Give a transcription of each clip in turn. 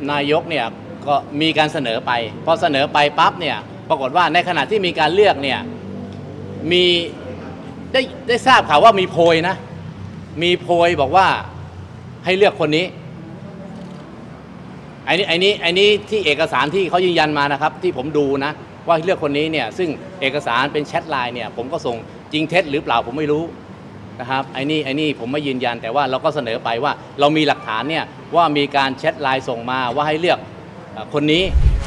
นายกเนี่ยก็มีการเสนอไปพอเสนอไปปั๊บเนี่ยปรากฏว่าในขณะที่มีการเลือกเนี่ยมีได้ทราบข่าวว่ามีโพยนะมีโพยบอกว่าให้เลือกคนนี้ไอ้นี้ที่เอกสารที่เขายืนยันมานะครับที่ผมดูนะว่าเลือกคนนี้เนี่ยซึ่งเอกสารเป็นแชทไลน์เนี่ยผมก็ส่งจริงเท็จหรือเปล่าผมไม่รู้นะครับไอ้นี่ผมไม่ยืนยันแต่ว่าเราก็เสนอไปว่าเรามีหลักฐานเนี่ยว่ามีการแชทไลน์ส่งมาว่าให้เลือกคนนี้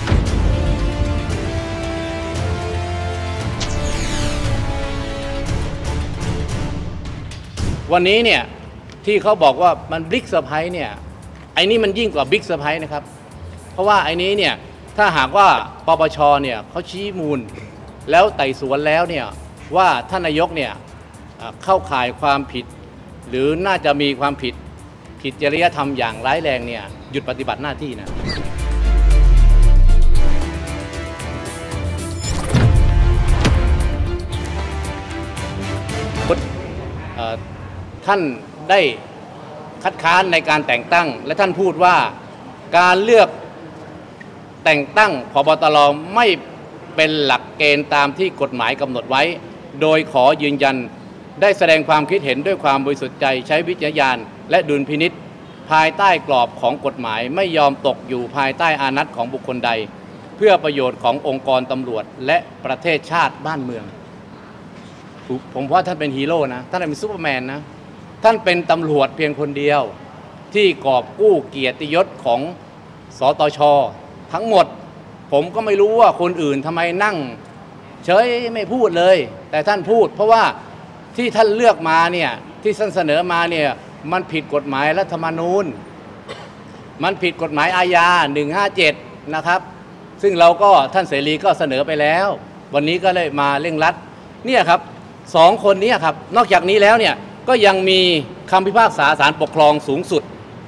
วันนี้เนี่ยที่เขาบอกว่ามันบิ๊กเซอร์ไพรส์เนี่ยไอ้นี่มันยิ่งกว่าบิ๊กเซอร์ไพรส์นะครับเพราะว่าไอ้นี้เนี่ยถ้าหากว่าปปชเนี่ยเขาชี้มูลแล้วไต่สวนแล้วเนี่ยว่าท่านนายกเนี่ยเข้าข่ายความผิดหรือน่าจะมีความผิดจริยธรรมอย่างร้ายแรงเนี่ยหยุดปฏิบัติหน้าที่นะท่านได้คัดค้านในการแต่งตั้งและท่านพูดว่าการเลือกแต่งตั้งผบ.ตร.ไม่เป็นหลักเกณฑ์ตามที่กฎหมายกำหนดไว้โดยขอยืนยันได้แสดงความคิดเห็นด้วยความบริสุทธิ์ใจใช้วิจารณญาณและดุลพินิจภายใต้กรอบของกฎหมายไม่ยอมตกอยู่ภายใต้อานัตของบุคคลใดเพื่อประโยชน์ขององค์กรตำรวจและประเทศชาติบ้านเมืองผมว่าท่านเป็นฮีโร่นะท่านเป็นซูเปอร์แมนนะท่านเป็นตำรวจเพียงคนเดียวที่กอบกู้เกียรติยศของสตช.ทั้งหมดผมก็ไม่รู้ว่าคนอื่นทำไมนั่งเฉยไม่พูดเลยแต่ท่านพูดเพราะว่าที่ท่านเลือกมาเนี่ยที่ท่านเสนอมาเนี่ยมันผิดกฎหมายรัฐธรรมนูญมันผิดกฎหมายอาญา157นะครับซึ่งเราก็ท่านเสรีก็เสนอไปแล้ววันนี้ก็เลยมาเร่งรัดเนี่ยครับสองคนนี้ครับนอกจากนี้แล้วเนี่ยก็ยังมีคำพิพากษาศาลปกครองสูงสุดอ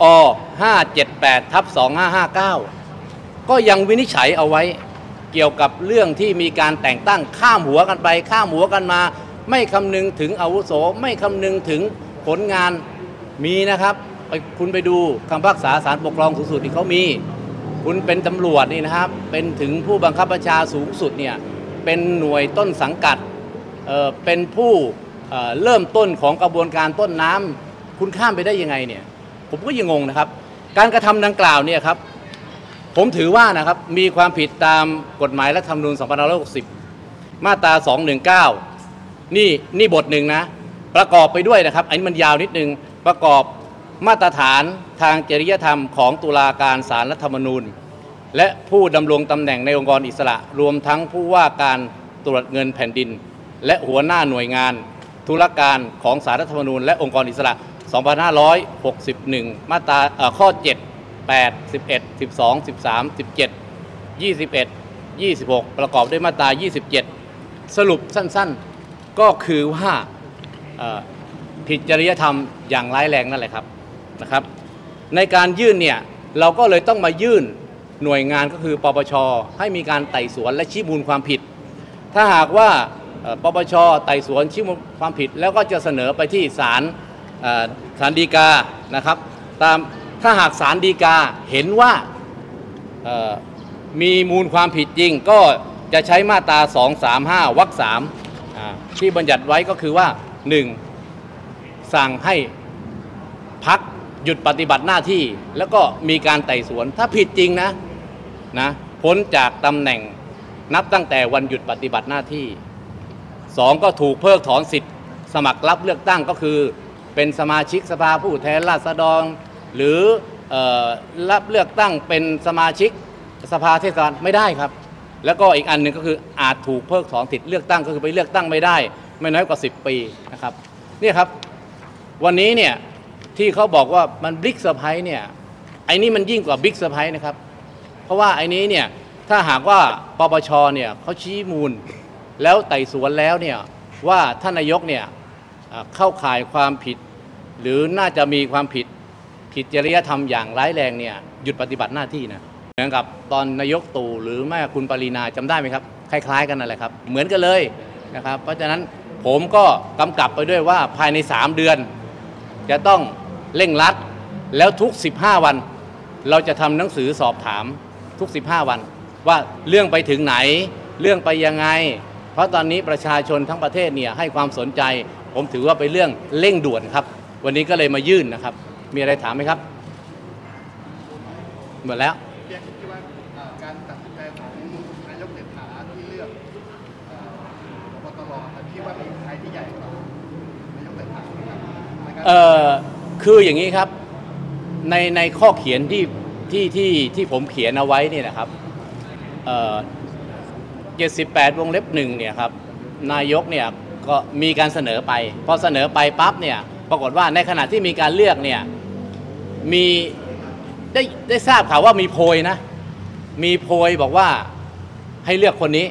578/2559ก็ยังวินิจฉัยเอาไว้เกี่ยวกับเรื่องที่มีการแต่งตั้งข้ามหัวกันไปข้ามหัวกันมาไม่คำนึงถึงอาวุโสไม่คำนึงถึงผลงานมีนะครับคุณไปดูคำพิพากษาศาลปกครองสูงสุดที่เขามีคุณเป็นตำรวจนี่นะครับเป็นถึงผู้บังคับบัญชาสูงสุดเนี่ยเป็นหน่วยต้นสังกัดเป็นผู้เริ่มต้นของกระบวนการต้นน้ำคุณข้ามไปได้ยังไงเนี่ยผมก็ยังงงนะครับการกระทำดังกล่าวเนี่ยครับผมถือว่านะครับมีความผิดตามกฎหมายรัฐธรรมนูญ2560มาตรา219นี่บทหนึ่งนะประกอบไปด้วยนะครับอันนี้มันยาวนิดนึงประกอบมาตรฐานทางจริยธรรมของตุลาการศาลรัฐธรรมนูญและผู้ดำรงตำแหน่งในองค์กรอิสระรวมทั้งผู้ว่าการตรวจเงินแผ่นดินและหัวหน้าหน่วยงานธุรการของศาลรัฐธรรมนูญและองค์กรอิสระ2561มาตราข้อ7 8 11 12 13 17 21 26ประกอบด้วยมาตรา27สรุปสั้นๆก็คือว่าผิดจริยธรรมอย่างร้ายแรงนั่นแหละครับนะครับในการยื่นเนี่ยเราก็เลยต้องมายื่นหน่วยงานก็คือปปช.ให้มีการไต่สวนและชี้มูลความผิดถ้าหากว่าปปช.ไต่สวนชี้มูลความผิดแล้วก็จะเสนอไปที่ศาลฎีกานะครับตามถ้าหากศาลฎีกาเห็นว่ามีมูลความผิดจริงก็จะใช้มาตรา235วรรค3ที่บัญญัติไว้ก็คือว่า1สั่งให้พักหยุดปฏิบัติหน้าที่แล้วก็มีการไต่สวนถ้าผิดจริงนะพ้นจากตำแหน่งนับตั้งแต่วันหยุดปฏิบัติหน้าที่2ก็ถูกเพิกถอนสิทธิ์สมัครรับเลือกตั้งก็คือเป็นสมาชิกสภาผู้แทนราษฎรหรือรับเลือกตั้งเป็นสมาชิกสภาเทศบาลไม่ได้ครับแล้วก็อีกอันหนึ่งก็คืออาจถูกเพิกถอนสิทธิ์เลือกตั้งก็คือไปเลือกตั้งไม่ได้ไม่น้อยกว่า10 ปีนะครับนี่ครับวันนี้เนี่ยที่เขาบอกว่ามันบิ๊กเซอร์ไพรส์เนี่ยไอ้นี่มันยิ่งกว่าบิ๊กเซอร์ไพรส์นะครับเพราะว่าไอ้นี้เนี่ยถ้าหากว่าปปช.เนี่ยเขาชี้มูลแล้วไต่สวนแล้วเนี่ยว่าท่านนายกเนี่ยเข้าข่ายความผิดหรือน่าจะมีความผิดจริยธรรมอย่างร้ายแรงเนี่ยหยุดปฏิบัติหน้าที่นะเหมือนกับตอนนายกตู่หรือแม่คุณปรินาจำได้ไหมครับคล้ายๆกันนั่นแหละครับเหมือนกันเลยนะครับเพราะฉะนั้นผมก็กำกับไปด้วยว่าภายใน3 เดือนจะต้องเร่งรัดแล้วทุก15 วันเราจะทำหนังสือสอบถามทุก15 วันว่าเรื่องไปถึงไหนเรื่องไปยังไงเพราะตอนนี้ประชาชนทั้งประเทศเนี่ยให้ความสนใจผมถือว่าเป็นเรื่องเร่งด่วนครับวันนี้ก็เลยมายื่นนะครับมีอะไรถามไหมครับหมดแล้วเรียนคิดว่าการตัดสินใจของนายกเศรษฐาที่เลือกพบตรคิดว่ามีใครที่ใหญ่กว่านายกเศรษฐาคืออย่างนี้ครับในข้อเขียนที่ผมเขียนเอาไว้นี่นะครับ78 วงเล็บ 1เนี่ยครับนายกเนี่ยก็มีการเสนอไปพอเสนอไปปั๊บเนี่ยปรากฏว่าในขณะที่มีการเลือกเนี่ยมีได้ทราบข่าวว่ามีโพยนะมีโพยบอกว่าให้เลือกคนนี้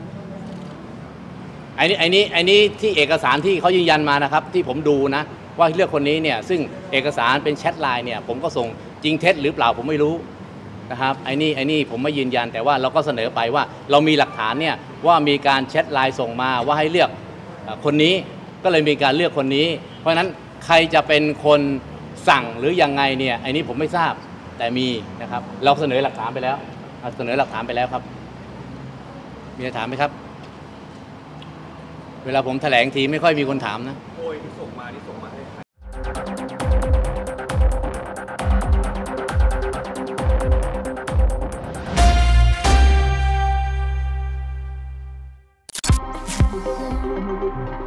ไอ้นี้ที่เอกสารที่เขายืนยันมานะครับที่ผมดูนะว่าเลือกคนนี้เนี่ยซึ่งเอกสารเป็นแชทไลน์เนี่ยผมก็ส่งจริงเท็จหรือเปล่าผมไม่รู้นะครับไอ้นี่ผมไม่ยืนยันแต่ว่าเราก็เสนอไปว่าเรามีหลักฐานเนี่ยว่ามีการแชทไลน์ส่งมาว่าให้เลือกคนนี้ก็เลยมีการเลือกคนนี้เพราะฉะนั้นใครจะเป็นคนสั่งหรือยังไงเนี่ยไอ้นี้ผมไม่ทราบแต่มีนะครับเราเสนอหลักฐานไปแล้วครับมีคำถามไหมครับเวลาผมแถลงทีไม่ค่อยมีคนถามนะโอ้ยที่ส่งมาให้ใคร